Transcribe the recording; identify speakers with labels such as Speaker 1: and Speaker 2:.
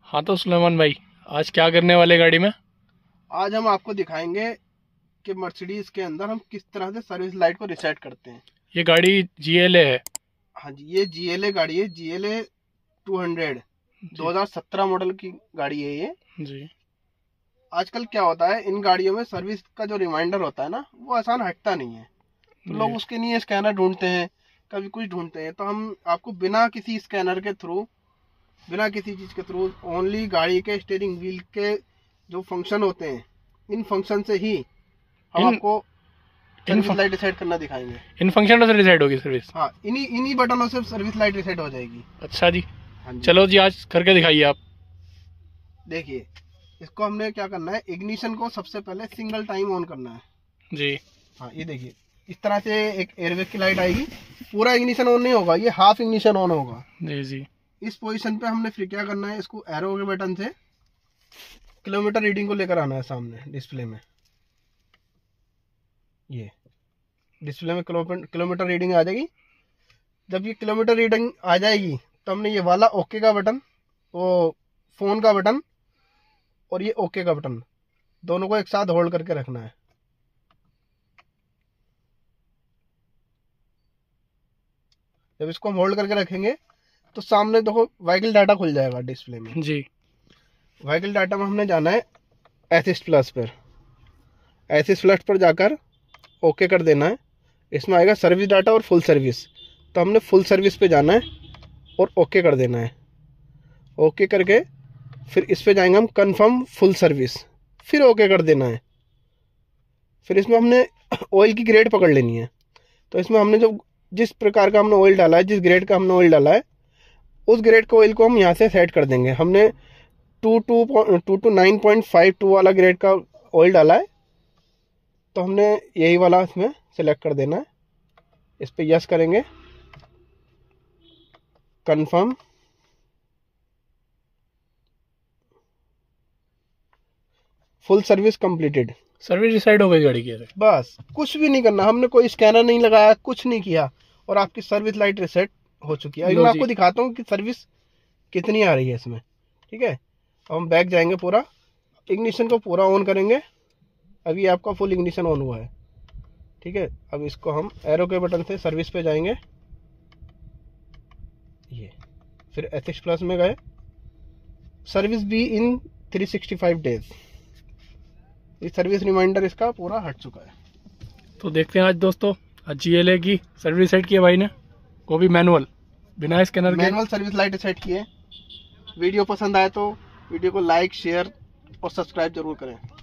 Speaker 1: हाँ तो सुलेमान भाई, आज क्या करने वाले गाड़ी में?
Speaker 2: आज हम आपको दिखाएंगे कि मर्सिडीज के अंदर हम किस तरह से सर्विस लाइट को रिसेट करते हैं।
Speaker 1: ये गाड़ी GLA है।
Speaker 2: हाँ जी, ये GLA गाड़ी है, GLA 200 2017 मॉडल की गाड़ी है ये
Speaker 1: जी।
Speaker 2: आजकल क्या होता है, इन गाड़ियों में सर्विस का जो रिमाइंडर होता है ना, वो आसान हटता नहीं है। तो लोग उसके लिए स्कैनर ढूंढते हैं, कभी कुछ ढूंढते हैं। तो हम आपको बिना किसी स्कैनर के थ्रू, बिना किसी चीज़ के थ्रू, ओनली गाड़ी के स्टीयरिंग व्हील के जो फंक्शन होते हैं, इन फंक्शन से ही हम आपको सर्विस लाइट रिसेट करना दिखाएंगे।
Speaker 1: इन फंक्शनों से रिसेट होगी सर्विस?
Speaker 2: हाँ, इन्हीं बटनों से सर्विस लाइट रिसेट हो जाएगी।
Speaker 1: अच्छा जी।
Speaker 2: हाँ जी,
Speaker 1: चलो जी, आज करके दिखाइए आप।
Speaker 2: देखिए, इसको हमने क्या करना है, इग्निशन को सबसे पहले सिंगल टाइम ऑन करना है
Speaker 1: जी।
Speaker 2: हाँ, ये देखिए, इस तरह से एक एयरबैग की लाइट आएगी। पूरा इग्निशन ऑन नहीं होगा, ये हाफ इग्निशन ऑन होगा।
Speaker 1: जी जी।
Speaker 2: इस पोजीशन पे हमने फिर क्या करना है, इसको एरो के बटन से किलोमीटर रीडिंग को लेकर आना है सामने डिस्प्ले में। ये डिस्प्ले में किलोमीटर रीडिंग आ जाएगी। जब ये किलोमीटर रीडिंग आ जाएगी तो हमने ये वाला ओके का बटन, वो फोन का बटन और ये ओके का बटन, दोनों को एक साथ होल्ड करके रखना है। जब इसको हम होल्ड करके रखेंगे तो सामने देखो व्हीकल डाटा खुल जाएगा डिस्प्ले में।
Speaker 1: जी।
Speaker 2: व्हीकल डाटा में हमने जाना है असिस्ट प्लस पर। असिस्ट प्लस पर जाकर ओके कर देना है। इसमें आएगा सर्विस डाटा और फुल सर्विस, तो हमने फुल सर्विस पे जाना है और ओके कर देना है। ओके करके फिर इस पे जाएंगे हम कंफर्म फुल सर्विस, फिर ओके कर देना है। फिर इसमें हमने ऑयल की ग्रेड पकड़ लेनी है। तो इसमें हमने जो जिस प्रकार का हमने ऑयल डाला है, जिस ग्रेड का हमने ऑयल डाला है, उस ग्रेड के ऑयल को हम यहाँ से सेट कर देंगे। हमने 229.52 वाला ग्रेड का ऑयल डाला है, तो हमने यही वाला इसमें सेलेक्ट कर देना है। इस पे यस करेंगे, confirm, full service completed.
Speaker 1: Service reset हो गई गाड़ी की।
Speaker 2: बस कुछ भी नहीं करना, हमने कोई स्कैनर नहीं लगाया, कुछ नहीं किया, और आपकी सर्विस लाइट रिसेट हो चुकी है। अभी मैं आपको दिखाता हूँ कि सर्विस कितनी आ रही है इसमें। ठीक है, अब हम बैक जाएंगे, पूरा इग्निशन को पूरा ऑन करेंगे। अभी आपका फुल इग्निशन ऑन हुआ है। ठीक है, अब इसको हम एरो के बटन से सर्विस पे जाएंगे, ये फिर एथिक्स प्लस में गए, सर्विस भी इन 365 डेज। ये सर्विस रिमाइंडर इसका पूरा हट चुका है।
Speaker 1: तो देखते हैं आज दोस्तों, आज GLA की सर्विस रिसेट की है भाई ने, वो भी मैनुअल, बिना स्कैनर के।
Speaker 2: मैनुअल सर्विस लाइट रिसेट की है। वीडियो पसंद आए तो वीडियो को लाइक, शेयर और सब्सक्राइब जरूर करें।